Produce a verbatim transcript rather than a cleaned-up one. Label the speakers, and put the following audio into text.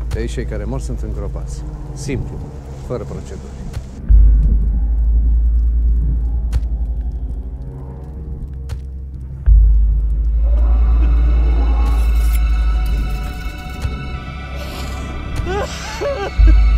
Speaker 1: De aici cei care mor sunt îngropați. Simplu, fără proceduri.
Speaker 2: Ha ha ha!